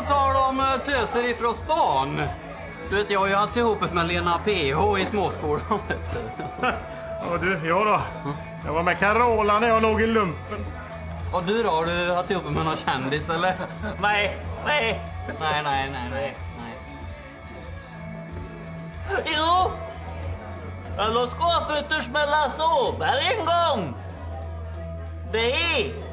tal om töser ifrån stan. Du vet, jag har ju haft ihop med Lena PH i småskolan, vet du. Ja du, jag då. Jag var med Carola när jag låg i lumpen. Och du då, har du haft ihop med någon kändis eller? Nej. Nej. Jo! Jag låg skåfötters med Lasse Åberg en gång. Det är